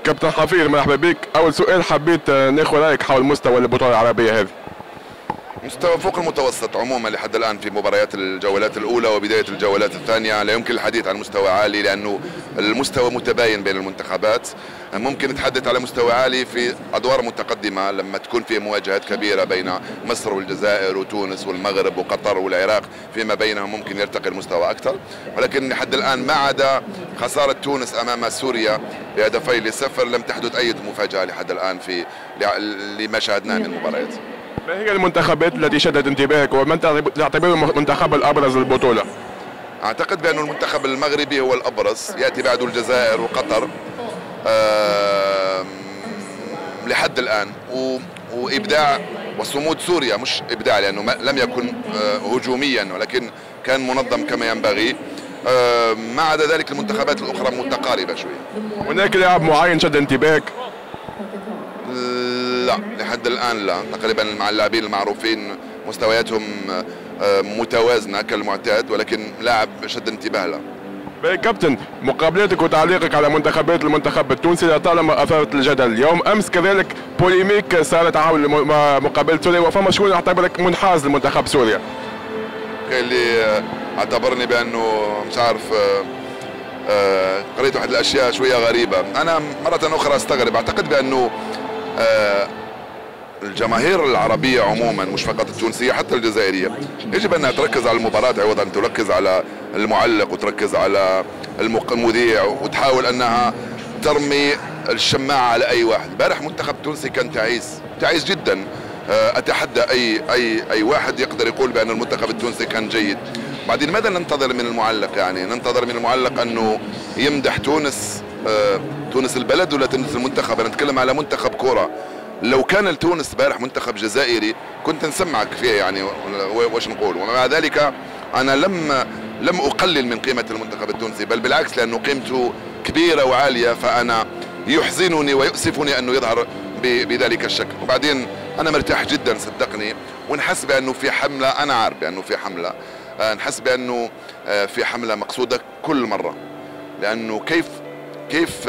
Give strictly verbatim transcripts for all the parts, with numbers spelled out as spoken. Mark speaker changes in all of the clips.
Speaker 1: كابتن حفيظ مرحبا بك. اول سؤال حبيت ناخذ رايك حول مستوى البطوله العربيه هذه.
Speaker 2: مستوى فوق المتوسط عموما لحد الان في مباريات الجولات الاولى وبدايه الجولات الثانيه. لا يمكن الحديث عن مستوى عالي لانه المستوى متباين بين المنتخبات. ممكن نتحدث على مستوى عالي في ادوار متقدمه لما تكون في مواجهات كبيره بين مصر والجزائر وتونس والمغرب وقطر والعراق، فيما بينهم ممكن يرتقي المستوى اكثر، ولكن لحد الان ما عدا خساره تونس امام سوريا بهدفي لصفر لم تحدث اي مفاجاه لحد الان في لما شاهدناه من المباريات.
Speaker 1: ما هي المنتخبات التي شدت انتباهك ومن تعتبره المنتخب الابرز للبطوله؟
Speaker 2: اعتقد بان المنتخب المغربي هو الابرز، ياتي بعده الجزائر وقطر أه لحد الان، وابداع وصمود سوريا، مش ابداع لانه لم يكن أه هجوميا ولكن كان منظم كما ينبغي. أه ما عدا ذلك المنتخبات الاخرى متقاربه شويه.
Speaker 1: هناك لاعب معين شد انتباهك؟
Speaker 2: لا لحد الان لا، تقريبا مع اللاعبين المعروفين مستوياتهم متوازنه كالمعتاد، ولكن لاعب شد انتباه لا.
Speaker 1: كابتن، مقابلتك وتعليقك على منتخبات المنتخب التونسي لطالما اثارت الجدل اليوم امس، كذلك بوليميك صارت حول مقابله سوريا وفما شكون يعتبرك منحاز لمنتخب سوريا.
Speaker 2: كاين اللي اعتبرني بانه مش عارف قريت واحد الاشياء شويه غريبه، انا مره اخرى استغرب. اعتقد بانه الجماهير العربيه عموما مش فقط التونسيه حتى الجزائريه يجب انها تركز على المباراه عوض ان تركز على المعلق وتركز على المذيع وتحاول انها ترمي الشماعه على اي واحد. امبارح منتخب تونسي كان تعيس تعيس جدا. اتحدى اي اي اي واحد يقدر يقول بان المنتخب التونسي كان جيد. بعدين ماذا ننتظر من المعلق؟ يعني ننتظر من المعلق انه يمدح تونس، تونس البلد ولا تونس المنتخب؟ انا نتكلم على منتخب كوره. لو كان تونس امبارح منتخب جزائري كنت نسمعك فيه يعني واش نقول، ومع ذلك انا لم لم اقلل من قيمه المنتخب التونسي، بل بالعكس لانه قيمته كبيره وعاليه، فانا يحزنني ويؤسفني انه يظهر بذلك الشكل. وبعدين انا مرتاح جدا صدقني، ونحس بانه في حمله، انا عارف بانه في حمله، نحس بانه في حمله مقصوده كل مره. لانه كيف كيف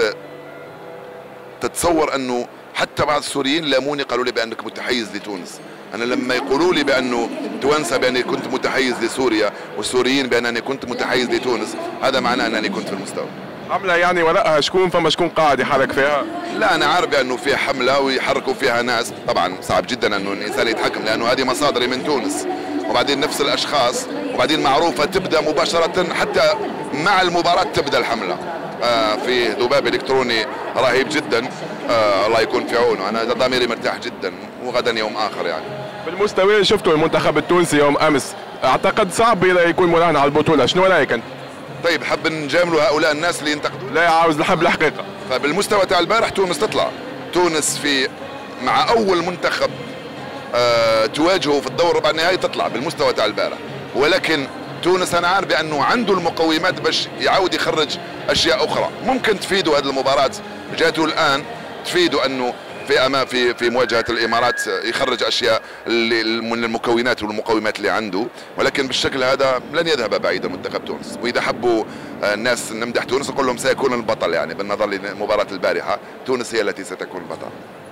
Speaker 2: تتصور انه حتى بعض السوريين لاموني قالوا لي بانك متحيز لتونس. انا لما يقولوا لي بانه توانسه باني كنت متحيز لسوريا والسوريين بانني كنت متحيز لتونس، هذا معناه انني كنت في المستوى.
Speaker 1: حمله يعني وراءها شكون؟ فما شكون قاعد يحرك فيها؟
Speaker 2: لا انا عارف بانه في حمله ويحركوا فيها ناس، طبعا صعب جدا انه الانسان يتحكم لانه هذه مصادري من تونس، وبعدين نفس الاشخاص، وبعدين معروفه تبدا مباشره حتى مع المباراه تبدا الحمله. آه في ذباب الكتروني رهيب جدا. آه الله يكون في عونه. انا ضميري مرتاح جدا وغدا يوم اخر. يعني
Speaker 1: بالمستوى اللي شفته المنتخب التونسي يوم امس، اعتقد صعب اذا يكون مراهن على البطوله، شنو رايك انت؟
Speaker 2: طيب حب نجاملوا هؤلاء الناس اللي ينتقدوا؟
Speaker 1: لا عاوز نحب الحقيقه.
Speaker 2: فبالمستوى تاع البارح تونس تطلع. تونس في مع اول منتخب آه تواجهه في الدور ربع النهائي تطلع بالمستوى تاع البارح، ولكن تونس انا عارف بانه عنده المقومات باش يعاود يخرج اشياء اخرى ممكن تفيده. هذه المباراه جاته الان تفيده انه في اما في في مواجهه الامارات يخرج اشياء اللي من المكونات والمقومات اللي عنده، ولكن بالشكل هذا لن يذهب بعيدا منتخب تونس. واذا حبوا الناس نمدح تونس نقول لهم سيكون البطل، يعني بالنظر لمباراه البارحه تونس هي التي ستكون البطل.